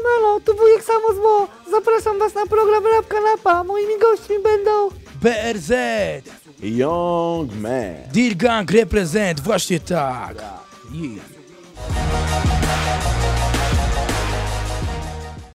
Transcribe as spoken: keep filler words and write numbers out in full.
Siemano, tu wujek Samo Zło. Zapraszam was na program Rap Kanapa. Moimi gośćmi będą B R Z, Young Man. Dear Gang reprezent, właśnie tak. Yeah.